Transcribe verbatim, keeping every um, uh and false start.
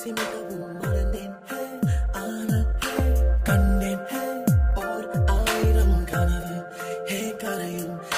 பேசி மிகவும் மறந்தேன் ஆனால் கண்டேன் ஓர் ஆயிரம் கனவு ஹே கரையும்